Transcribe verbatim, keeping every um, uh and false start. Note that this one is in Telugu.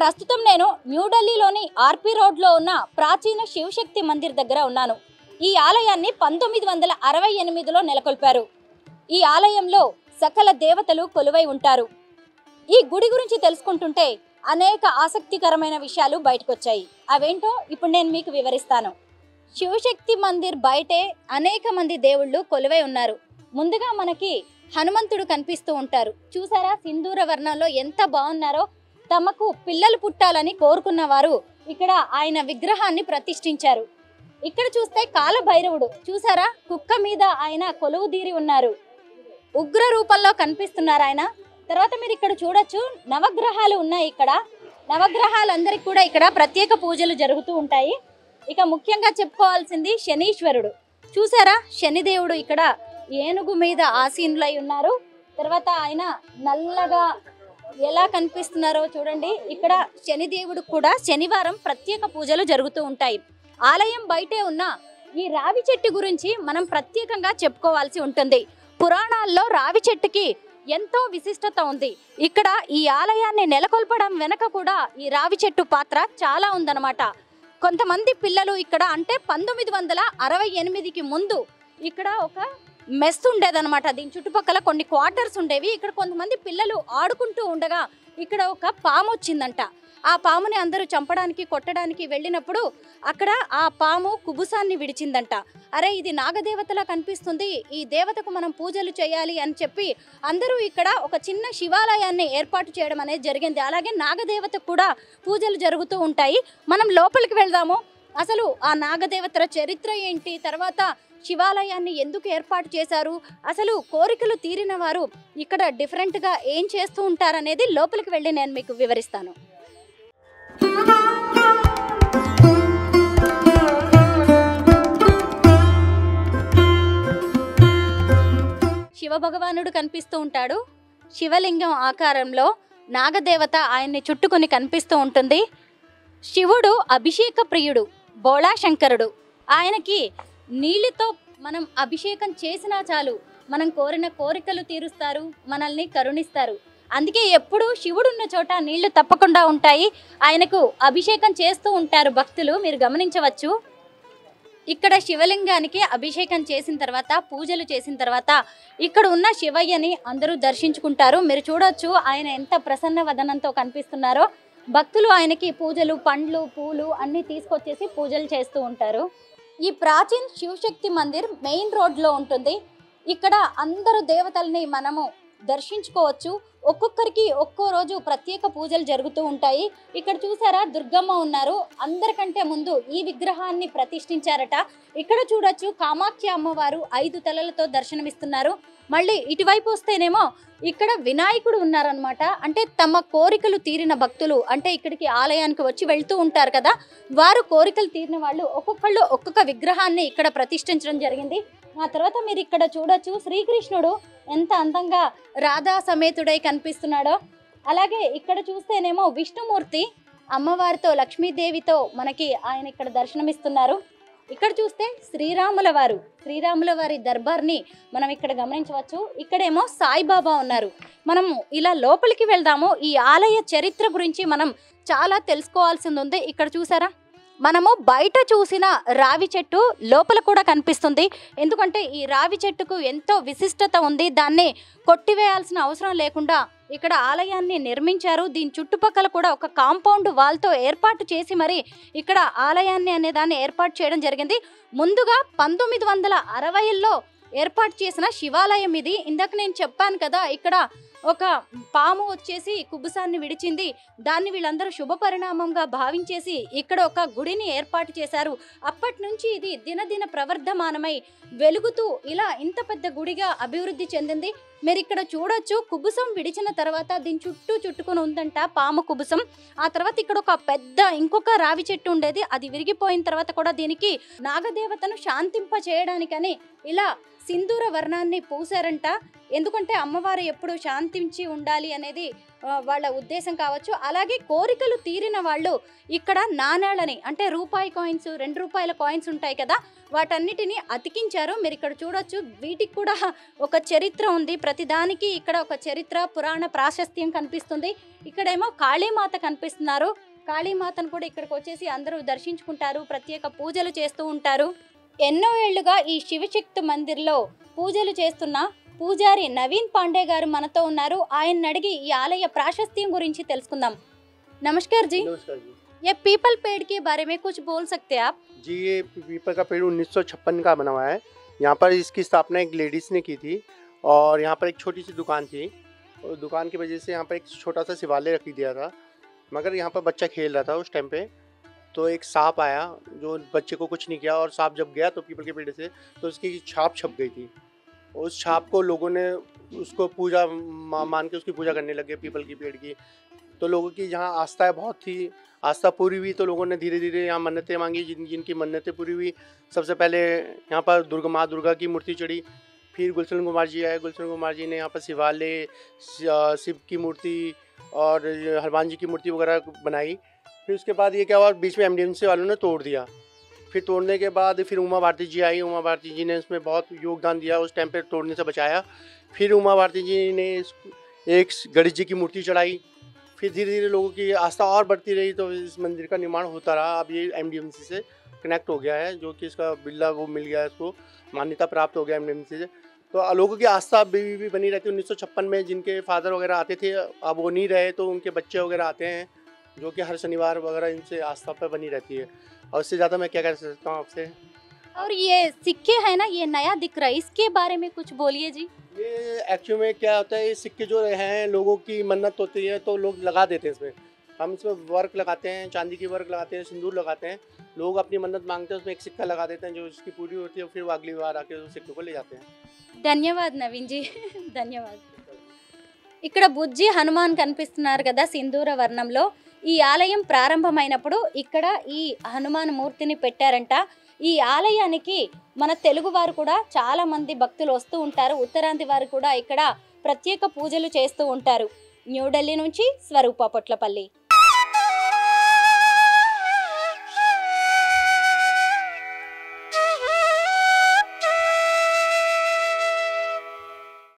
ప్రస్తుతం నేను న్యూఢిల్లీలోని ఆర్పీ రోడ్లో ఉన్న ప్రాచీన శివశక్తి మందిర్ దగ్గర ఉన్నాను. ఈ ఆలయాన్ని పంతొమ్మిది వందల అరవై ఎనిమిదిలో నెలకొల్పారు. ఈ ఆలయంలో సకల దేవతలు కొలువై ఉంటారు. ఈ గుడి గురించి తెలుసుకుంటుంటే అనేక ఆసక్తికరమైన విషయాలు బయటకు వచ్చాయి. అవేంటో ఇప్పుడు నేను మీకు వివరిస్తాను. శివశక్తి మందిర్ బయటే అనేక మంది దేవుళ్ళు కొలువై ఉన్నారు. ముందుగా మనకి హనుమంతుడు కనిపిస్తూ ఉంటారు. చూసారా, సింధూర వర్ణంలో ఎంత బాగున్నారో. తమకు పిల్లలు పుట్టాలని కోరుకున్న వారు ఇక్కడ ఆయన విగ్రహాన్ని ప్రతిష్ఠించారు. ఇక్కడ చూస్తే కాలభైరవుడు, చూసారా, కుక్క మీద ఆయన కొలువు తీరి ఉన్నారు. ఉగ్ర రూపంలో కనిపిస్తున్నారు ఆయన. తర్వాత మీరు ఇక్కడ చూడొచ్చు, నవగ్రహాలు ఉన్నాయి. ఇక్కడ నవగ్రహాలందరికీ కూడా ఇక్కడ ప్రత్యేక పూజలు జరుగుతూ ఉంటాయి. ఇక ముఖ్యంగా చెప్పుకోవాల్సింది శనీశ్వరుడు. చూసారా, శనిదేవుడు ఇక్కడ ఏనుగు మీద ఆసీనులై ఉన్నారు. తర్వాత ఆయన నల్లగా ఎలా కనిపిస్తున్నారో చూడండి. ఇక్కడ శనిదేవుడు కూడా శనివారం ప్రత్యేక పూజలు జరుగుతూ ఉంటాయి. ఆలయం బయటే ఉన్న ఈ రావి చెట్టు గురించి మనం ప్రత్యేకంగా చెప్పుకోవాల్సి ఉంటుంది. పురాణాల్లో రావి చెట్టుకి ఎంతో విశిష్టత ఉంది. ఇక్కడ ఈ ఆలయాన్ని నెలకొల్పడం వెనక కూడా ఈ రావి చెట్టు పాత్ర చాలా ఉందన్నమాట. కొంతమంది పిల్లలు ఇక్కడ అంటే పంతొమ్మిది వందల అరవై ఎనిమిదికి ముందు ఇక్కడ ఒక మెస్ ఉండేదన్నమాట. దీని చుట్టుపక్కల కొన్ని క్వార్టర్స్ ఉండేవి. ఇక్కడ కొంతమంది పిల్లలు ఆడుకుంటూ ఉండగా ఇక్కడ ఒక పాము వచ్చిందంట. ఆ పాముని అందరూ చంపడానికి కొట్టడానికి వెళ్ళినప్పుడు అక్కడ ఆ పాము కుబుసాన్ని విడిచిందంట. అరే, ఇది నాగదేవతలా కనిపిస్తుంది, ఈ దేవతకు మనం పూజలు చేయాలి అని చెప్పి అందరూ ఇక్కడ ఒక చిన్న శివాలయాన్ని ఏర్పాటు చేయడం అనేది జరిగింది. అలాగే నాగదేవతకు కూడా పూజలు జరుగుతూ ఉంటాయి. మనం లోపలికి వెళ్దాము. అసలు ఆ నాగదేవతల చరిత్ర ఏంటి, తర్వాత శివాలయాన్ని ఎందుకు ఏర్పాటు చేశారు, అసలు కోరికలు తీరిన వారు ఇక్కడ డిఫరెంట్గా ఏం చేస్తూ ఉంటారనేది లోపలికి వెళ్ళి నేను మీకు వివరిస్తాను. శివభగవానుడు కనిపిస్తూ ఉంటాడు. శివలింగం ఆకారంలో నాగదేవత ఆయన్ని చుట్టుకొని కనిపిస్తూ ఉంటుంది. శివుడు అభిషేక ప్రియుడు, బోళాశంకరుడు. ఆయనకి నీళ్ళతో మనం అభిషేకం చేసినా చాలు, మనం కోరిన కోరికలు తీరుస్తారు, మనల్ని కరుణిస్తారు. అందుకే ఎప్పుడు శివుడున్న చోట నీళ్లు తప్పకుండా ఉంటాయి. ఆయనకు అభిషేకం చేస్తూ ఉంటారు భక్తులు, మీరు గమనించవచ్చు. ఇక్కడ శివలింగానికి అభిషేకం చేసిన తర్వాత, పూజలు చేసిన తర్వాత ఇక్కడ ఉన్న శివయ్యని అందరూ దర్శించుకుంటారు. మీరు చూడొచ్చు ఆయన ఎంత ప్రసన్న వదనంతో కనిపిస్తున్నారో. భక్తులు ఆయనకి పూజలు, పండ్లు, పూలు అన్నీ తీసుకొచ్చేసి పూజలు చేస్తూ ఉంటారు. ఈ ప్రాచీన శివశక్తి మందిర్ మెయిన్ రోడ్లో ఉంటుంది. ఇక్కడ అందరు దేవతల్ని మనము దర్శించుకోవచ్చు. ఒక్కొక్కరికి ఒక్కో రోజు ప్రత్యేక పూజలు జరుగుతూ ఉంటాయి. ఇక్కడ చూసారా, దుర్గమ్మ ఉన్నారు. అందరికంటే ముందు ఈ విగ్రహాన్ని ప్రతిష్ఠించారట. ఇక్కడ చూడొచ్చు, కామాఖ్య అమ్మవారు ఐదు తలలతో దర్శనమిస్తున్నారు. మళ్ళీ ఇటువైపు వస్తేనేమో ఇక్కడ వినాయకుడు ఉన్నారనమాట. అంటే తమ కోరికలు తీరిన భక్తులు, అంటే ఇక్కడికి ఆలయానికి వచ్చి వెళ్తూ ఉంటారు కదా, వారు కోరికలు తీరిన వాళ్ళు ఒక్కొక్కళ్ళు ఒక్కొక్క విగ్రహాన్ని ఇక్కడ ప్రతిష్ఠించడం జరిగింది. ఆ తర్వాత మీరు ఇక్కడ చూడొచ్చు, శ్రీకృష్ణుడు ఎంత అందంగా రాధా సమేతుడై కనిపిస్తున్నాడో. అలాగే ఇక్కడ చూస్తేనేమో విష్ణుమూర్తి అమ్మవారితో, లక్ష్మీదేవితో మనకి ఆయన ఇక్కడ దర్శనమిస్తున్నారు. ఇక్కడ చూస్తే శ్రీరాముల వారు, శ్రీరాముల వారి దర్బార్ని మనం ఇక్కడ గమనించవచ్చు. ఇక్కడేమో సాయిబాబా ఉన్నారు. మనము ఇలా లోపలికి వెళ్దాము. ఈ ఆలయ చరిత్ర గురించి మనం చాలా తెలుసుకోవాల్సింది ఉంది. ఇక్కడ చూసారా, మనము బయట చూసిన రావి చెట్టు లోపల కూడా కనిపిస్తుంది. ఎందుకంటే ఈ రావి చెట్టుకు ఎంతో విశిష్టత ఉంది. దాన్ని కొట్టివేయాల్సిన అవసరం లేకుండా ఇక్కడ ఆలయాన్ని నిర్మించారు. దీని చుట్టుపక్కల కూడా ఒక కాంపౌండ్ వాల్తో ఏర్పాటు చేసి మరి ఇక్కడ ఆలయాన్ని అనే దాన్ని ఏర్పాటు చేయడం జరిగింది. ముందుగా పంతొమ్మిది వందల అరవైలో ఏర్పాటు చేసిన శివాలయం ఇది. ఇందాక నేను చెప్పాను కదా, ఇక్కడ ఒక పాము వచ్చేసి కుబుసాన్ని విడిచింది. దాన్ని వీళ్ళందరూ శుభ పరిణామంగా భావించేసి ఇక్కడ ఒక గుడిని ఏర్పాటు చేశారు. అప్పటి నుంచి ఇది దినదిన ప్రవర్ధమానమై వెలుగుతూ ఇలా ఇంత పెద్ద గుడిగా అభివృద్ధి చెందింది. మీరు ఇక్కడ చూడొచ్చు, కుబుసం విడిచిన తర్వాత దీని చుట్టూ చుట్టుకుని ఉందంట పాము కుబుసం. ఆ తర్వాత ఇక్కడ ఒక పెద్ద ఇంకొక రావి చెట్టు ఉండేది, అది విరిగిపోయిన తర్వాత కూడా దీనికి నాగదేవతను శాంతింప చేయడానికని ఇలా సింధూర వర్ణాన్ని పూసారంట. ఎందుకంటే అమ్మవారు ఎప్పుడు శాంతించి ఉండాలి అనేది వాళ్ళ ఉద్దేశం కావచ్చు. అలాగే కోరికలు తీరిన వాళ్ళు ఇక్కడ నాణేలని, అంటే రూపాయి కాయిన్స్, రెండు రూపాయల కాయిన్స్ ఉంటాయి కదా, వాటన్నిటిని అతికించారు. మీరు ఇక్కడ చూడొచ్చు. వీటికి కూడా ఒక చరిత్ర ఉంది. ప్రతిదానికి ఇక్కడ ఒక చరిత్ర, పురాణ ప్రాశస్త్యం కనిపిస్తుంది. ఇక్కడేమో కాళీమాత కనిపిస్తున్నారు. కాళీమాతను కూడా ఇక్కడికి వచ్చేసి అందరూ దర్శించుకుంటారు, ప్రత్యేక పూజలు చేస్తూ ఉంటారు. ఎన్నో ఏళ్లుగా ఈ శివశక్తి మందిర్లో పూజలు చేస్తున్న పూజారి నवीन पांडे గారు మనతో ఉన్నారు. ఆయన అడిగి ఈ ఆలయ ప్రాశస్త్యం గురించి తెలుసుకుందాం. नमस्कार जी। नमस्कार जी। ये पीपल पेड़ के बारे में कुछ बोल सकते हैं आप? जी, ये पीपल का पेड़ उन्नीस सौ छप्पन का बना हुआ है। यहाँ पर इसकी स्थापना एक लेडीज़ ने की थी और यहाँ पर एक छोटी सी दुकान थी और दुकान की वजह से यहाँ पर एक छोटा सा शिवालय रख दिया था। मगर यहाँ पर बच्चा खेल रहा था उस टाइम पे, तो एक सांप आया जो बच्चे को कुछ नहीं किया, और सांप जब गया तो पीपल के पेड़ से तो उसकी छाप छप गई थी। उस छाप को लोगों ने उसको पूजा मान के उसकी पूजा करने लगे, पीपल की पेड़ की। तो लोगों की जहाँ आस्था बहुत थी, आस्था पूरी हुई, तो लोगों ने धीरे धीरे यहाँ मन्नतें मांगी। जिन जिनकी मन्नतें पूरी हुई, सबसे पहले यहाँ पर दुर्गा माँ दुर्गा की मूर्ति चढ़ी। फिर गुलशन कुमार जी आए। गुलशन कुमार जी ने यहाँ पर शिवालय, शिव की मूर्ति और हनुमान जी की मूर्ति वगैरह बनाई। फिर उसके बाद ये क्या हुआ, बीच में एमडीएमसी वालों ने तोड़ दिया। फिर तोड़ने के बाद फिर उमा भारती जी आई। उमा भारती जी ने इसमें बहुत योगदान दिया, उस टाइम पे तोड़ने से बचाया। फिर उमा भारती जी ने एक गणेश जी की मूर्ति चढ़ाई। फिर धीरे धीरे लोगों की आस्था और बढ़ती रही, तो इस मंदिर का निर्माण होता रहा। अब ये एमडीएमसी से कनेक्ट हो गया है, जो कि इसका बिल्ला वो मिल गया है, इसको मान्यता प्राप्त हो गया एमडीएमसी से। तो लोगों की आस्था अभी भी बनी रहती है। उन्नीस सौ छप्पन में जिनके फादर वगैरह आते थे, अब वो नहीं रहे, तो उनके बच्चे वगैरह आते हैं, जो कि हर शनिवार वगैरह इनसे आस्था पर बनी रहती है। और इससे ज़्यादा मैं क्या कर सकता हूँ आपसे। और ये सिक्के है ना, ये नया दिख रहा है, इसके बारे में कुछ बोलिए जी। ये एक्चुअली में क्या होता है, ये सिक्के जो हैं लोगों की मन्नत होती है तो लोग लगा देते हैं इसमें। हम इसमें वर्क लगाते हैं, चांदी की वर्क लगाते हैं, सिंदूर लगाते हैं। लोग अपनी मन्नत मांगते हैं, उसमें एक सिक्का लगा देते हैं, जो इसकी पूरी होती है, फिर वो अगली बार आके उस सिक्के को ले जाते हैं। ధన్యవాద్ నవీన్ జీ, ధన్యవాద్। ఇక్కడ బుజ్జి హనుమాన్ కనిపిస్తున్నారు కదా సింధూర వర్ణంలో. ఈ ఆలయం ప్రారంభమైనప్పుడు ఇక్కడ ఈ హనుమాన్ మూర్తిని పెట్టారంట. ఈ ఆలయానికి మన తెలుగు వారు కూడా చాలా మంది భక్తులు వస్తూ ఉంటారు. ఉత్తరాంధ్ర వారు కూడా ఇక్కడ ప్రత్యేక పూజలు చేస్తూ ఉంటారు. న్యూఢిల్లీ నుంచి స్వరూప పొట్లపల్లి.